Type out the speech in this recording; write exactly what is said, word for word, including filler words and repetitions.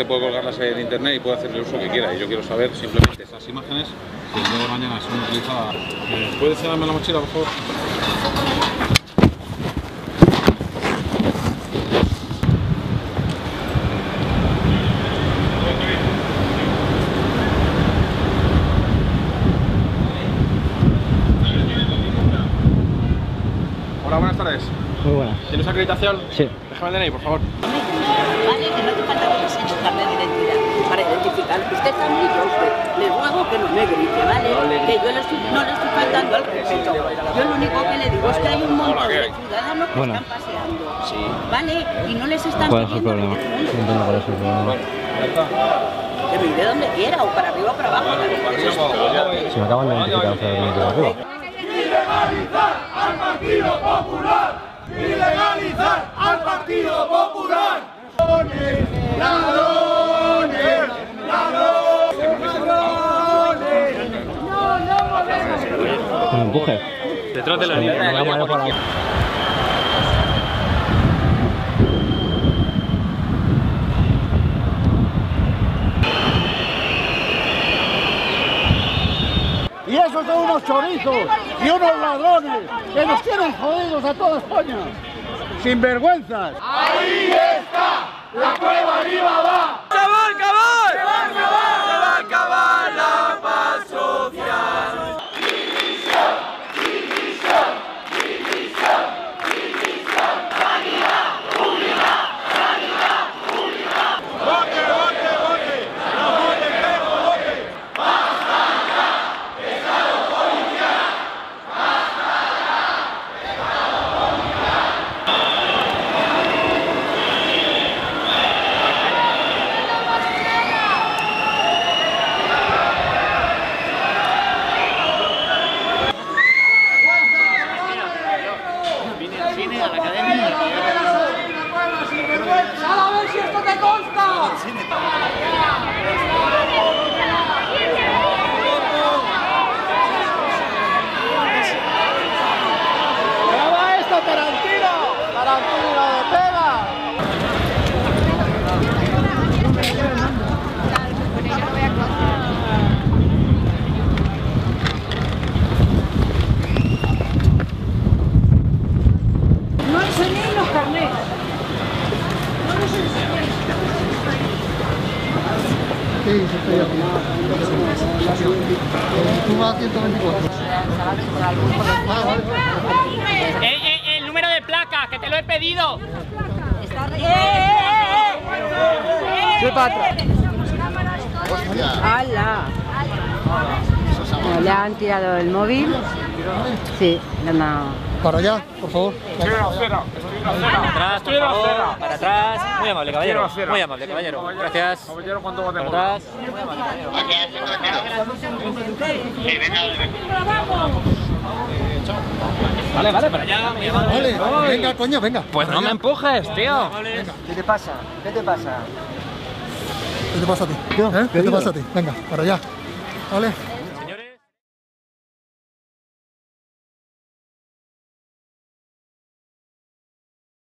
usted puede colgarlas en internet y puede hacer el uso que quiera. Y yo quiero saber simplemente esas imágenes que el día de mañana son utilizadas. Eh, ¿Puede enseñarme la mochila, por favor? Hola, buenas tardes. Muy buenas. ¿Tienes acreditación? Sí. Déjame el D N I, por favor. Vale, que no te falta que enseñe su carnet de identidad para identificar. Usted está muy loco. Le ruego que no me grite, ¿vale? Que yo le estoy, no le estoy faltando al respeto. Yo lo único que le digo es que hay un montón de ciudadanos que bueno. están paseando. Sí. ¿Vale? Y no les están ¿Cuál es el pidiendo problema? que No entiendo cuál es el problema. Bueno, ya está. que me iré donde quiera, o para arriba o para abajo. Vale, para arriba, para abajo. Si me acaban de identificar ustedes de arriba. ¡Ilegalizar al Partido Popular! ¡Ilegalizar al Partido Popular! ¡Ladrones! ¡Ladrones! ¡Ladrones! ¡No, no! No me empuje. Detrás de la línea. Y esos son unos chorizos y unos ladrones que nos tienen jodidos a toda España. ¡Sinvergüenzas! ¡Ahí está! ¡La prueba arriba va! ¡Se va a acabar! ¡Se va a acabar! ¡Se va a acabar la paz social! ¡División! ¡División! ¡División! ¡División! ¡Sanidad pública! ¡Sanidad pública! ¡Vote, vote, vote! ¡No vote, pero vote! ¡Basta ya! ¡Estado policial! ¡Basta ya! ¡Estado policial! Cine a la academia. ¡A ver si esto te consta! ¡Graba esto, Tarantino! ¡Tarantino de pega! No enseñéis los carnets. Sí, sí, estoy aquí. Tú vas a ciento veinticuatro. Ah, vale, vale. Eh, eh, el número de placa, que te lo he pedido. Soy patrón. ¡Hala! Le han tirado el móvil. Sí, le han dado. Para allá, por favor. Para atrás, por favor. Para atrás. Muy amable, caballero. Muy amable, caballero. Gracias. Caballero, ¿cuánto va Para atrás. Vale, vale, para allá. Muy amable. Vale, venga, coño, venga. Pues no me empujes, tío. ¿Qué te pasa? ¿Qué te pasa? ¿Qué te pasa a ti? ¿Eh? ¿Qué te pasa a ti? Venga, para allá. Vale.